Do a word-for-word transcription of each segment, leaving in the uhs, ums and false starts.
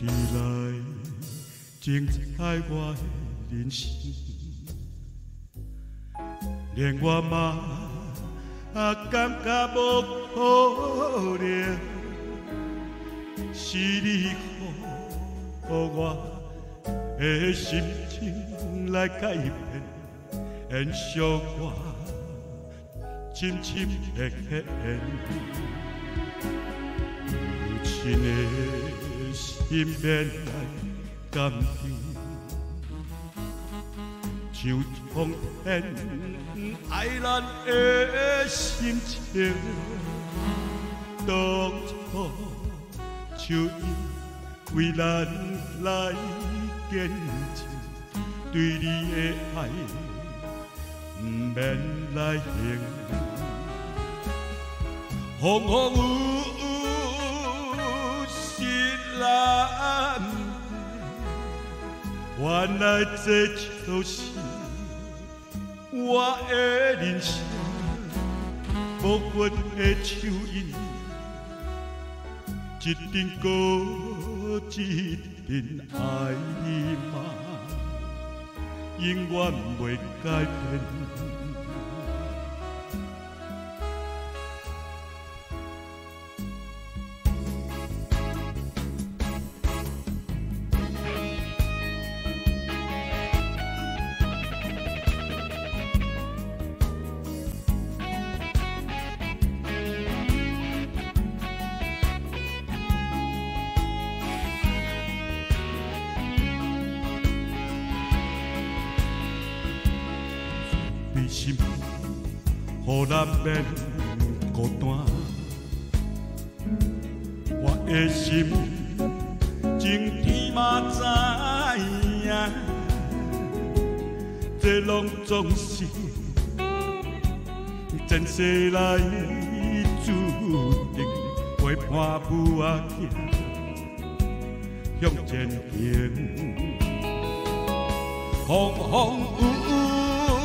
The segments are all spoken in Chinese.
直来精彩我的人生，连我嘛啊感觉无可能，是你予我的心情来改变，延续我深深的刻缘。有情的心免来感动，像风天爱咱的心情。当初手印为咱来见证，对你的爱不免来形容。风风雨雨是难免，原来这就是我的人生。无份的手印，一定搁一定爱你嘛，永远袂改变。为什么予咱免孤单？我的心情天嘛知影，这拢总是前世来注定，陪伴母仔行向前行，风风雨雨。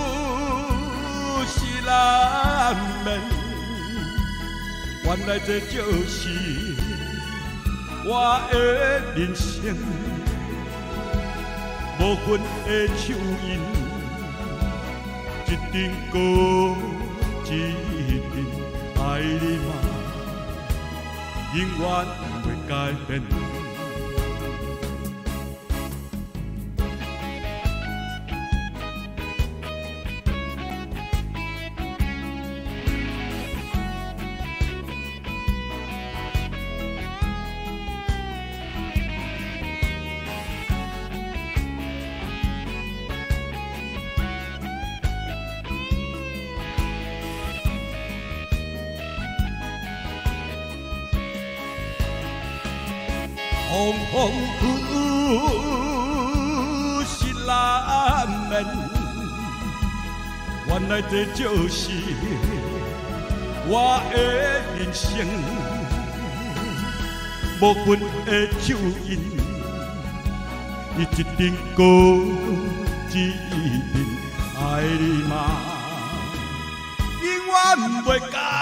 是难免，原来这就是我的人生。无份的手印，一定搁一定爱你嘛，永远袂改变。风风雨雨是难免，原来这就是我的人生。无份的手印，伊一定搁一定爱你嘛，永远袂改。